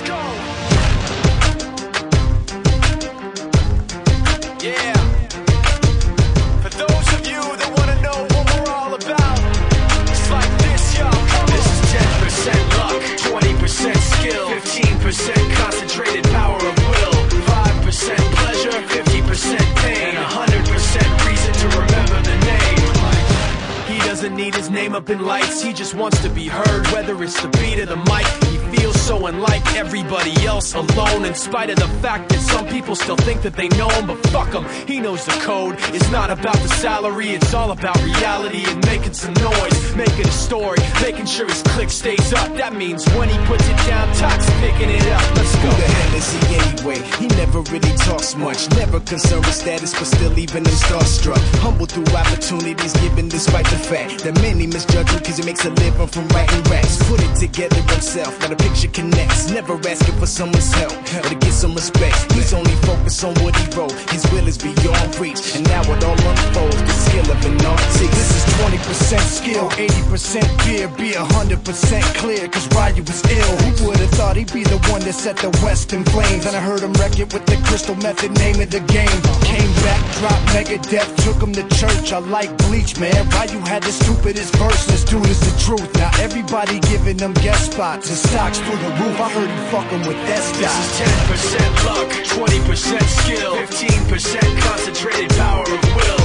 go. Yeah. For those of you that want to know what we're all about, it's like this, y'all. This is 10% luck, 20% skill, 15% concentrated power of will, 5% pleasure, 50% pain, and 100% reason to remember the name. He doesn't need his name up in lights, he just wants to be heard, whether it's the beat of the mic. He feels so unlike everybody else, alone, in spite of the fact that some people still think that they know him. But fuck him, he knows the code. It's not about the salary, it's all about reality and making some noise, making a story, making sure his click stays up. That means when he puts it down, Tox picking it up. Let's go. Who the hell is he anyway? He never really talks much, never concerned with status, but still even him starstruck. Humble through opportunities given despite the fact that many misjudge him cause he makes a living from writing raps. Put it together himself, now the picture connects, never asking for someone's help or to get some respect. He's only focused on what he wrote, his will is beyond reach, and now it all unfolds, the skill of an artist. This is 20% skill, 80% fear, be 100% clear, cause Ryu was ill. Who would've thought he'd be the one that set the West in flames? And I heard him wreck it with the Crystal Method, name of the game. Came back, dropped Megadeth, took him to church. I like Bleach, man. Ryu had the stupidest verse, this dude is the truth. Now everybody giving them guest spots and stocks through the roof. I heard he fucking with that stock. This is 10% luck, 20% skill, 15% concentrated power of will,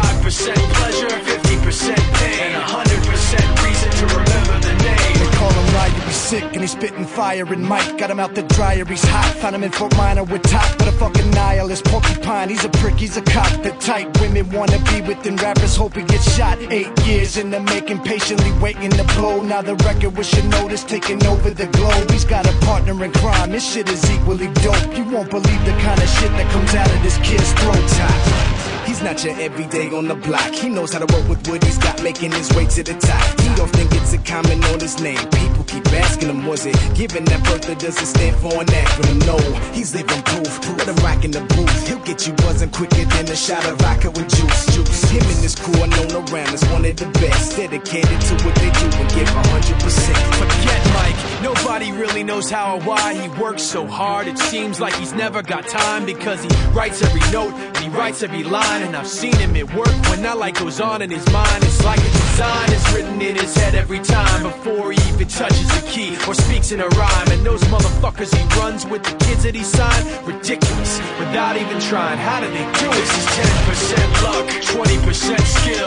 5% pleasure, 50% pain, and 100% reason to remember the name. They call him Ryu, he's sick and he's spitting fire. And Mike got him out the dryer, he's hot. Found him in Fort Minor with top, but a fucking nihilist. Porcupine, he's a prick, he's a cop. The type women wanna be within rappers, hope he gets shot. 8 years in the making, patiently waiting to blow. Now the record with your notice taking over the globe. He's got a partner in crime, his shit is equally dope. You won't believe the kind of shit that comes out of this kid's throat. He's not your everyday on the block. He knows how to work with what he's got, making his way to the top. He often gets a comment on his name. People keep asking him, was it given that birth or does it stand for an acronym? No, he's living proof. Let him rock in the booth. He'll get you buzzing quicker than a shot of vodka with juice. Him and his crew are known around as one of the best, dedicated to what they do and give 100%. Forget Mike, nobody really knows how or why he works so hard. It seems like he's never got time because he writes every note and he writes every line. And I've seen him at work when that light goes on in his mind. It's like a design is written in his head every time before he even touches a key or speaks in a rhyme. And those motherfuckers he runs with, the kids that he signed, ridiculous, without even trying. How do they do it? This is 10% luck, 20% skill,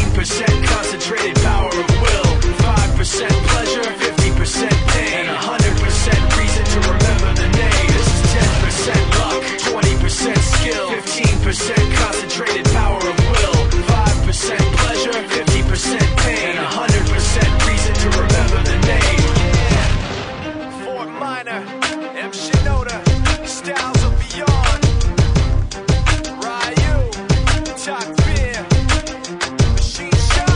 15% concentrated power of will, 5% pleasure, 50% pain, and 100% reason to remember the name. This is 10% luck, 20% skill, 15% concentrated power of will, 5% pleasure, 50% pain, and 100% reason to remember the name. Yeah. Fort Minor, M. Shinoda, Styles of Beyond, Ryu, Talk Beer, Machine Shop.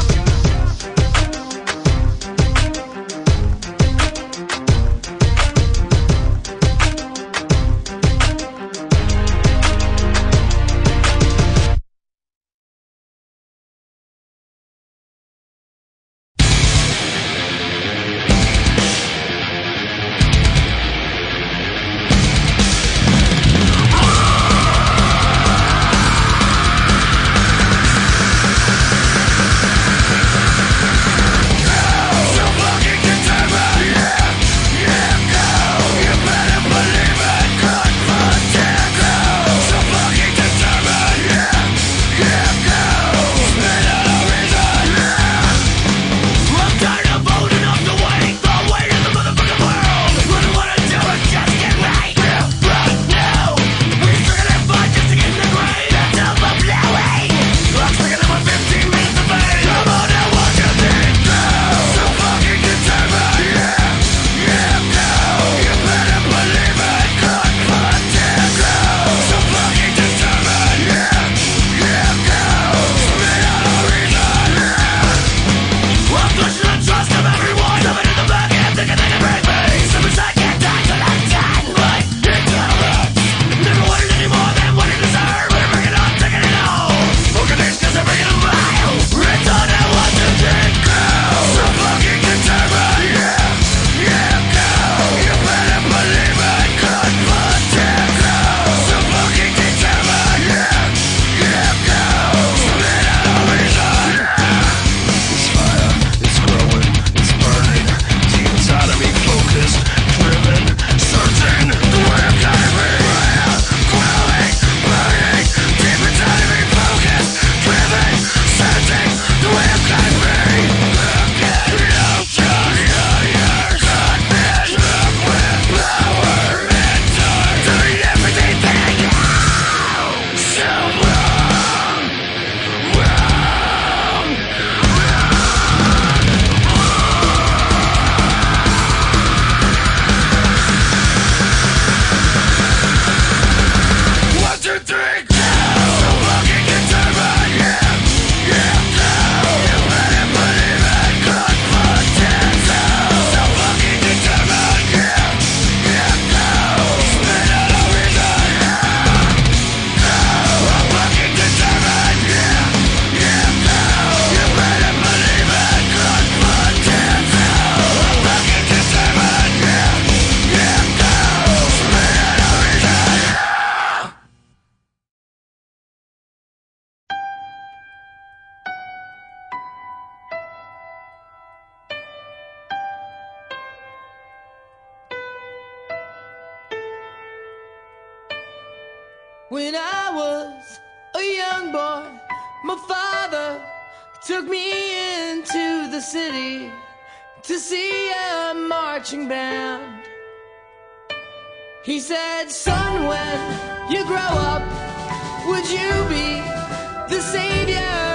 When I was a young boy, my father took me into the city to see a marching band. He said, son, when you grow up, would you be the savior